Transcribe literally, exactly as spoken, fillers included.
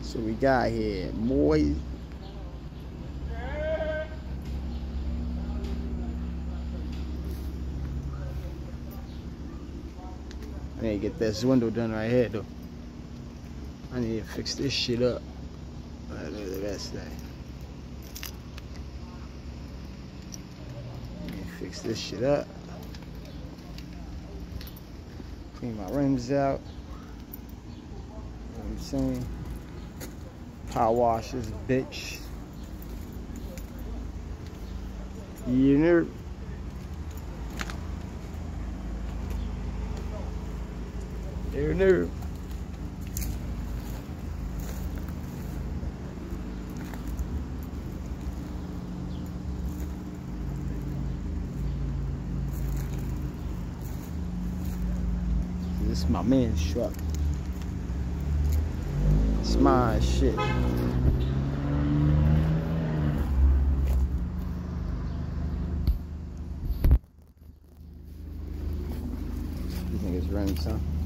So we got here Moy. I need to get this window done right here though. I need to fix this shit up. Right, look at that thing. I need to fix this shit up. Clean my rims out. You know what I'm saying? Power wash this bitch. You know. You know. This is my man's truck. It's my shit. These niggas running some.